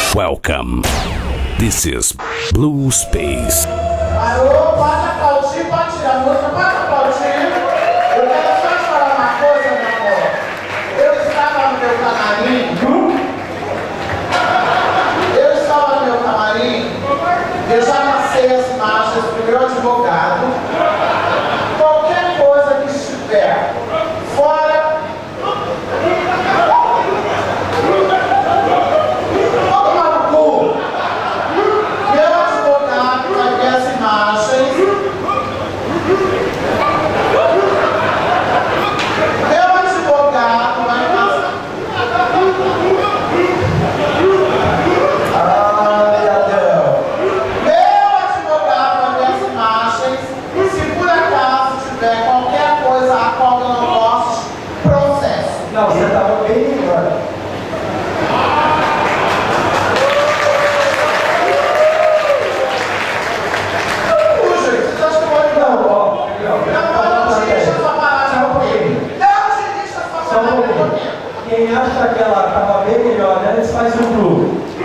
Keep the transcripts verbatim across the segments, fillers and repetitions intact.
Welcome. This is Blue Space. Alô, pode aplaudir, pode tirar a música, pode aplaudir. Eu quero só te falar uma coisa, meu amor. Eu estava no meu camarim. Eu estava no meu camarim. Eu já passei as marchas pro meu advogado. Qualquer coisa que estiver fora. Quem acha que ela estava bem melhor, né? Eles fazem um clube.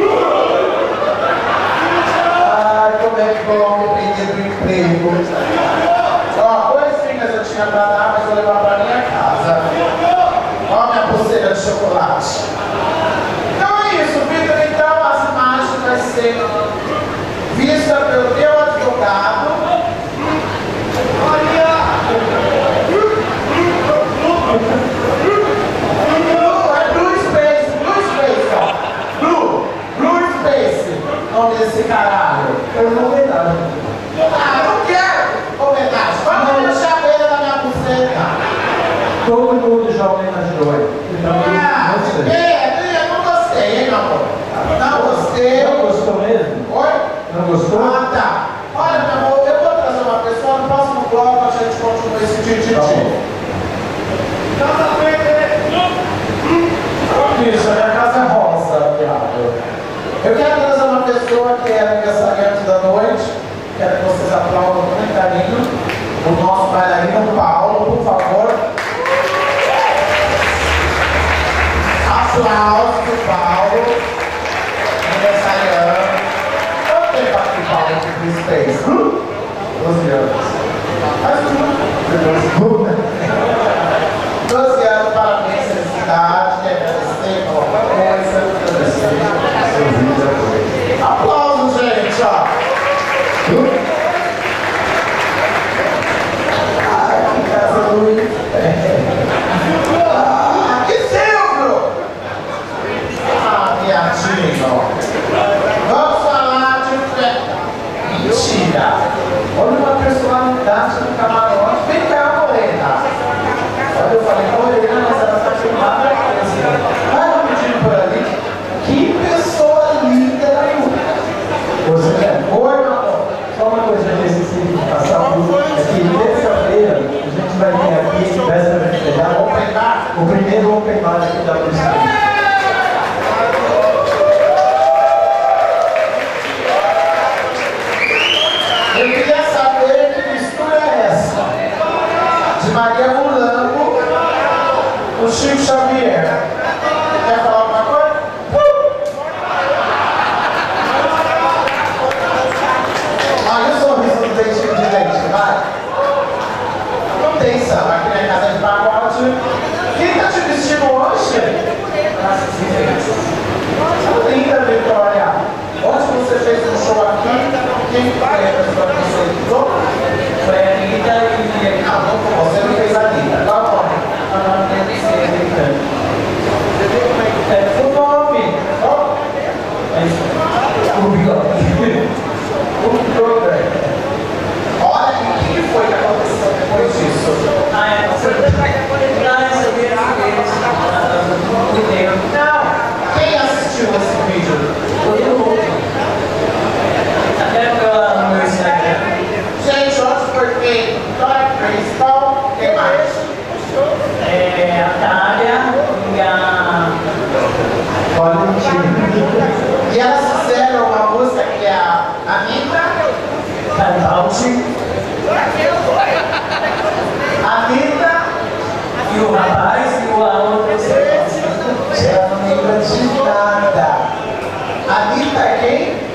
Ai, como é que foi o homem perdido do emprego? Ó, coisinhas eu tinha pra dar, mas vou levar pra minha casa. Ó, minha pulseira de chocolate. Então é isso, Vitor. Então as imagens vai ser vista pelo teu advogado. Olha! Nome desse caralho. Eu não vou nada. Ah, não quero homenagem. Vamos deixar a beira da minha buceta. Todo mundo já homenageou. Então, ah, não sei. É, eu não gostei, hein, meu amor? Não gostei. Não gostou mesmo? Oi? Não gostou? Ah, tá. Olha, meu amor, eu vou trazer uma pessoa no próximo bloco, a gente continua esse tititi. Casa verde. Bicho, a minha casa é rosa, viado. Eu quero trazer uma pessoa que é aniversariante da noite. Quero que vocês aplaudam com muito carinho o nosso bailarino Paulo, por favor. Aplausos pro Paulo, aniversariante. Quanto tempo aqui, Paulo, que você fez? doze anos. Faz tudo. doze anos, parabéns, felicidade. Quer agradecer alguma coisa? Agradecer. Aplausos, gente, ó. Ai, que casa Luiz. Ah, que Silvio! Ah, viadinho. Vamos falar de fé. Mentira. Olha uma personalidade do camarote. Vem cá, Morena. Olha, eu falei Morena, mas ela tá filmada. Vai rapidinho por ali. Que pessoa linda da rua. Você quer? Oi, meu amor. Só uma coisa que eu esqueci de passar, é que terça-feira a gente vai ter aqui, véspera de feriado, o primeiro open bar aqui da Blue Space. Eu queria saber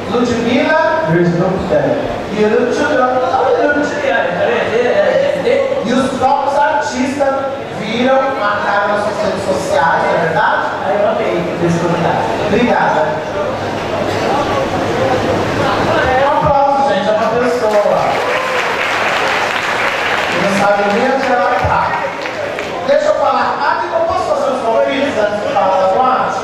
Ludmilla e o Snoop Dogg. e o Ludmilla. E os próprios artistas viram, marcaram nas suas redes sociais, não é verdade? Aí eu amei desfrutar. Obrigada. Um aplauso, gente, é uma pessoa. Não sabe nem onde ela está. Deixa eu falar rápido, eu posso fazer os convites antes de falar da boate?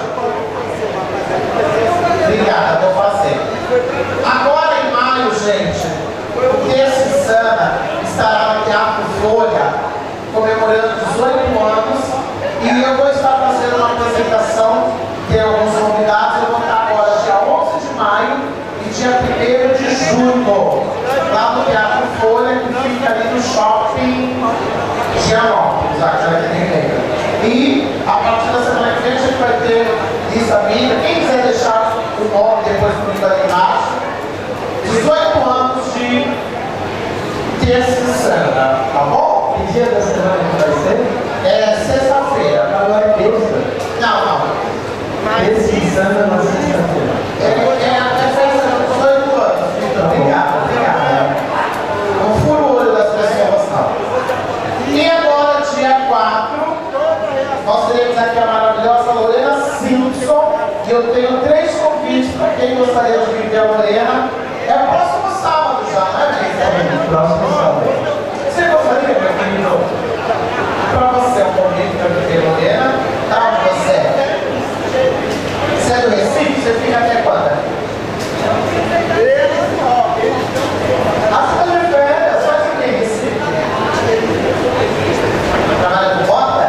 Obrigada, vou fazer. Agora em maio, gente, o Terça Insana estará no Teatro Folha, comemorando dezoito anos, e eu vou estar fazendo uma apresentação, tem alguns convidados, eu vou estar agora dia onze de maio e dia primeiro de junho, lá no Teatro Folha, que fica ali no shopping Lopes, já que nem lembra. E a partir da semana que vem a gente vai ter lista minha. Quem quiser deixar o nome depois comigo ali embaixo. dezoito anos de Terça Insana, tá bom? Que dia da semana que vai ser? É sexta-feira. Agora é terça. Não, não. Terça Insana na sexta-feira. É, é, é festa de dezoito anos, Vitor. Obrigado, obrigado. Não fura o olho das pessoas, não. E agora, dia quatro, nós teremos aqui a maravilhosa Lorena Simpson. E eu tenho três convites para quem gostaria de viver a Lorena. É o próximo sábado já, não é, gente? É, próximo sábado. Você gostaria, meu querido? Para você é um convite para viver a Lorena. Tá, onde você é? Você é do Recife? Você fica até quando? Ah, você tá de férias? Faz o que em Recife? Trabalha com bota?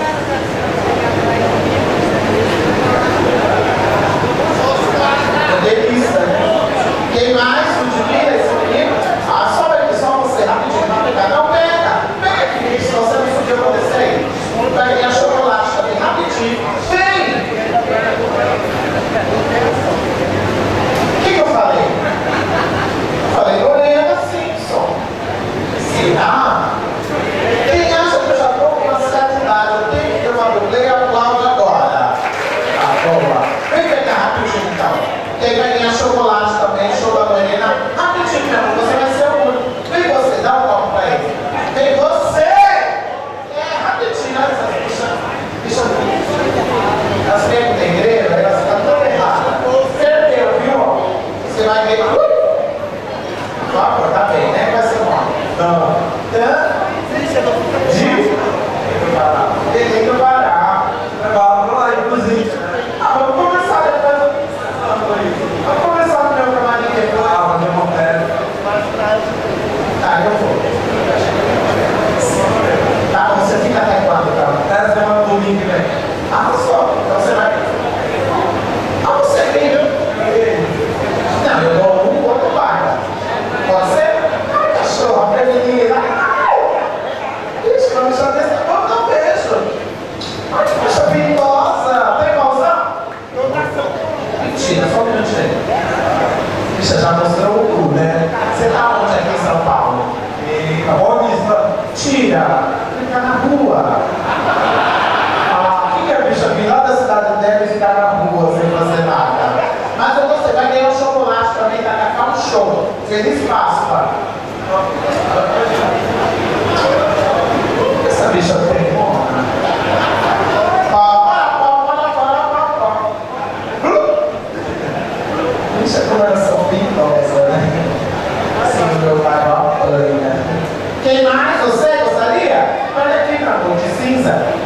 É delícia. Quem mais? Ludmilla, esse menino? Ah, só vai só você rapidinho pra pegar. Não, pega! Pega aqui, senão você não podia acontecer aí. Peguei a chocolate também, rapidinho. Vem! O que, que eu falei? Eu falei, Lorena Simpson. Será? Quem acha que eu já estou com uma certa idade? Eu tenho que ter uma dublê, aplaude agora. Tá, boa. Vem pegar rapidinho então. Quem vai ganhar chocolate também, show da Lorena. Rapidinho, meu amor, você vai ser o único. Vem você, dá um copo pra ele. Vem você! É, rapidinho, olha essa bicha. Bicha. Elas vêm com negreiro, elas ficam todas erradas. Perdeu, viu? Você vai ver. Por favor, tá bem, né? Vai ser bom. Então, de? Tem que parar. Vamos lá, inclusive. Ah, vamos conversar depois. Vamos conversar no meu camarim depois. Ah, mas eu não quero. Tá, eu vou. Tá, você fica até quando, tá? Até semana do domingo, né? Ah, só. Então você vai. Ah, você vem, viu? Não, eu dou um, o outro vai. Pode ser? Ai, cachorro, prevenida. Ixi, não me chama desse tempo, não beijo. Ai, que bicha perigosa. Tem pausão? Mentira, só um minutinho. Bicha, já mostrou o cu, né? Você tá onde aqui em São Paulo? E acabou a tira. Fica na rua. Ah, o que, que a bicha vir lá da cidade dela e ficar na rua sem fazer nada? Mas eu você vai ganhar um chocolate também da Cacau Show. Feliz Páscoa. Essa bicha tem como? Bicha com coração pintosa, né? Assim, meu pai não apanha. Quem mais? Você gostaria? Olha aqui, meu amor, de cinza.